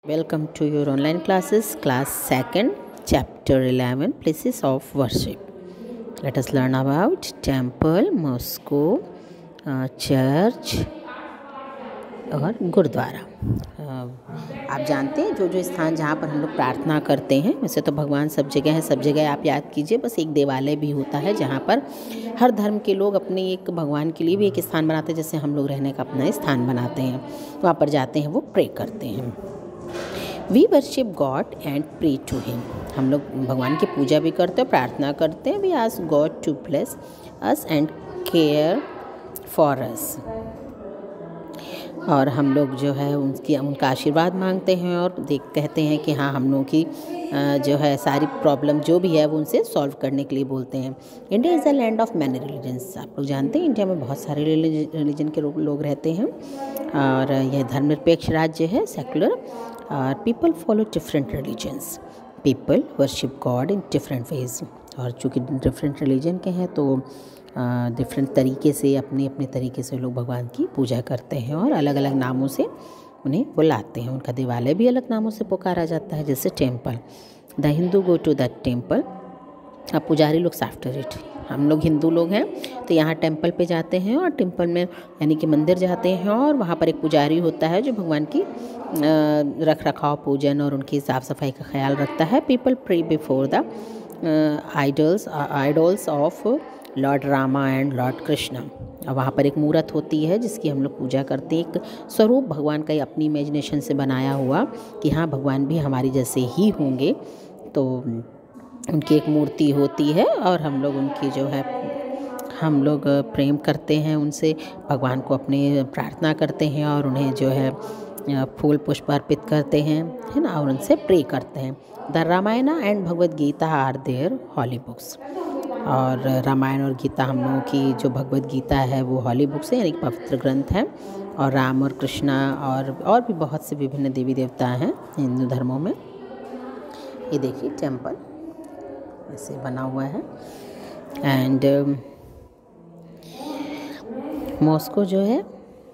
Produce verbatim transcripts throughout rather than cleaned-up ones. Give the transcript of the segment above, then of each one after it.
Welcome to your online classes, class second, chapter eleven, places of worship. Let us learn about temple, Mosque, uh, church और गुरुद्वारा। आप जानते हैं जो जो स्थान जहाँ पर हम लोग प्रार्थना करते हैं, वैसे तो भगवान सब जगह है, सब जगह आप याद कीजिए, बस एक देवालय भी होता है जहाँ पर हर धर्म के लोग अपने एक भगवान के लिए भी एक स्थान बनाते हैं, जैसे हम लोग रहने का अपना स्थान बनाते हैं। वहाँ पर जाते हैं, वो प्रे करते हैं। We worship God and pray to him. हम लोग भगवान की पूजा भी करते हैं, प्रार्थना करते हैं। We ask God to bless us and care for us. और हम लोग जो है उनकी उनका आशीर्वाद मांगते हैं और देख कहते हैं कि हाँ, हम लोगों की जो है सारी प्रॉब्लम जो भी है वो उनसे सॉल्व करने के लिए बोलते हैं। India is a land of many religions. आप लोग जानते हैं इंडिया में बहुत सारे रिलीजन के लोग रहते हैं और यह धर्मनिरपेक्ष राज्य है, सेकुलर। और people follow different religions. People worship God in different ways. और चूँकि डिफरेंट रिलीजन के हैं तो डिफरेंट तरीके से अपने अपने तरीके से लोग भगवान की पूजा करते हैं और अलग अलग नामों से उन्हें बुलाते हैं। उनका देवालय भी अलग नामों से पुकारा जाता है, जैसे temple. The Hindu go to the temple. अब पुजारी लोग आफ्टर इट। हम लोग हिंदू लोग हैं तो यहाँ टेम्पल पे जाते हैं और टेम्पल में यानी कि मंदिर जाते हैं और वहाँ पर एक पुजारी होता है जो भगवान की रख रखाव, पूजन और उनकी साफ़ सफाई का ख्याल रखता है। People pray before the idols idols of Lord Rama and Lord Krishna. और वहाँ पर एक मूर्त होती है जिसकी हम लोग पूजा करते हैं, एक स्वरूप भगवान का अपनी इमेजिनेशन से बनाया हुआ कि हाँ, भगवान भी हमारी जैसे ही होंगे। तो उनकी एक मूर्ति होती है और हम लोग उनकी जो है हम लोग प्रेम करते हैं उनसे, भगवान को अपने प्रार्थना करते हैं और उन्हें जो है फूल पुष्प अर्पित करते हैं, है ना, और उनसे प्रे करते हैं। The Ramayan and Bhagavad Gita are their holy books. और रामायण और गीता हम लोगों की जो भगवद गीता है वो हॉली बुक्स है, यानी पवित्र ग्रंथ है। और राम और कृष्णा और और भी बहुत से विभिन्न देवी देवता हैं हिंदू धर्मों में। ये देखिए टेम्पल ऐसे बना हुआ है। एंड मॉस्को जो है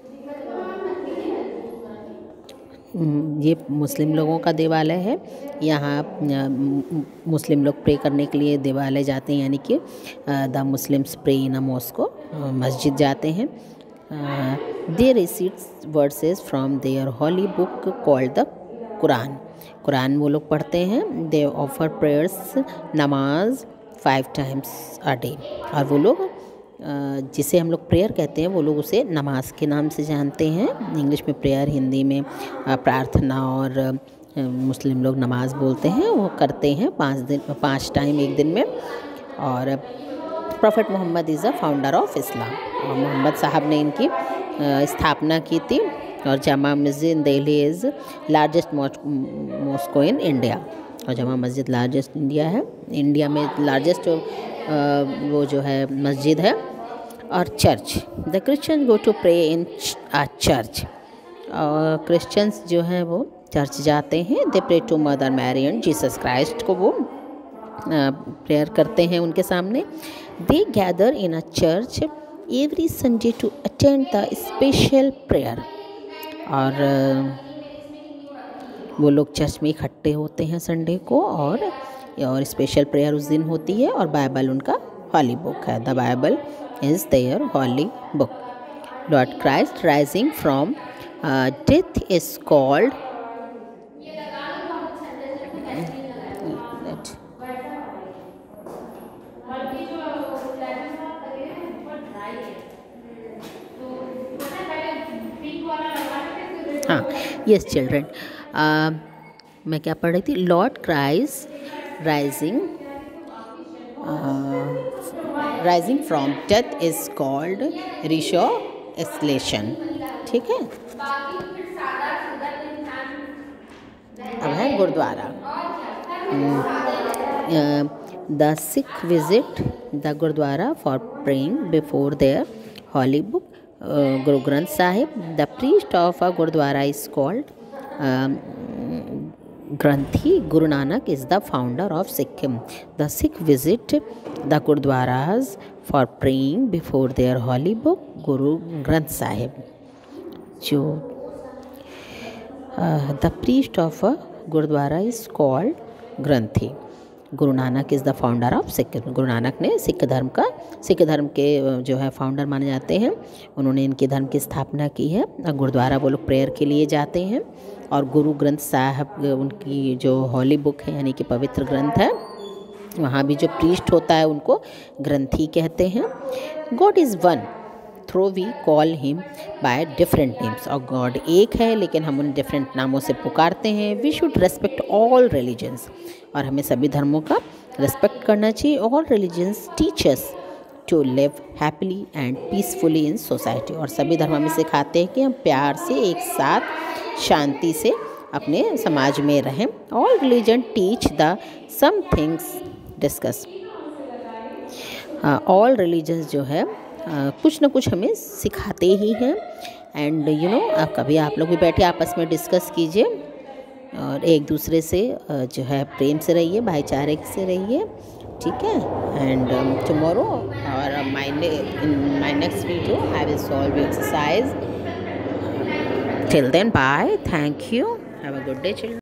ये मुस्लिम लोगों का देवालय है। यहाँ मुस्लिम लोग प्रे करने के लिए देवालय जाते हैं, यानी कि the Muslims pray in a mosque, मस्जिद जाते हैं। They recite verses from their holy book called the Quran. कुरान वो लोग पढ़ते हैं। दे ऑफर प्रेयर्स, नमाज फाइव टाइम्स अ डे। और वो लोग जिसे हम लोग प्रेयर कहते हैं वो लोग उसे नमाज के नाम से जानते हैं। इंग्लिश में प्रेयर, हिंदी में प्रार्थना, और मुस्लिम लोग नमाज बोलते हैं। वो करते हैं पाँच दिन पाँच टाइम एक दिन में। और prophet Muhammad is a founder of Islam. और मोहम्मद साहब ने इनकी स्थापना की थी। और Jama Masjid in Delhi is largest mosque in India. और जामा मस्जिद लार्जेस्ट इंडिया है, इंडिया में लार्जेस्ट वो जो है मस्जिद है। और church, the Christian go to pray in a church. और क्रिश्चियंस जो हैं वो चर्च जाते हैं। They pray to mother Mary and Jesus Christ को वो प्रेयर करते हैं उनके सामने। They gather in a church every Sunday to attend the special prayer. और वो लोग चर्च में इकट्ठे होते हैं संडे को, और और स्पेशल प्रेयर उस दिन होती है। और बाइबल उनका हॉली बुक है। The Bible is their holy book. Lord Christ rising from death is called हाँ यस चिल्ड्रन, मैं क्या पढ़ रही थी, Lord Christ rising rising from death is called resurrection. ठीक है। अब है gurdwara. The Sikh visit the gurdwara for praying before their holy book Guru Granth Sahib. The priest of a Gurudwara is called um, Granthi. Guru Nanak is the founder of Sikkim. The Sikh visit the Gurudwaras for praying before their holy book, Guru Granth Sahib. जो the priest of a gurdwara is called granthi. Guru Nanak is the founder of Sikh. Guru Nanak ने सिख धर्म का सिख धर्म के जो है founder माने जाते हैं। उन्होंने इनके धर्म की स्थापना की है। गुरुद्वारा वो लोग प्रेयर के लिए जाते हैं और गुरु ग्रंथ साहब उनकी जो हॉली बुक है यानी कि पवित्र ग्रंथ है, वहाँ भी जो प्रीस्ट होता है उनको ग्रंथी कहते हैं। God is one through we call him by different names. और गॉड एक है लेकिन हम उन डिफरेंट नामों से पुकारते हैं। We should respect all religions. और हमें सभी धर्मों का रेस्पेक्ट करना चाहिए। All religions teach us to live happily and peacefully in society. और सभी धर्म हमें सिखाते हैं कि हम प्यार से एक साथ शांति से अपने समाज में रहें। All religion teach the same things discuss. All religions जो है Uh, कुछ ना कुछ हमें सिखाते ही हैं। एंड यू नो कभी आप लोग भी बैठे आपस में डिस्कस कीजिए और एक दूसरे से uh, जो है प्रेम से रहिए, भाईचारे से रहिए, ठीक है। एंड टुमारो और my in my next video I will solve exercise. Till then bye, thank you, have a good day children.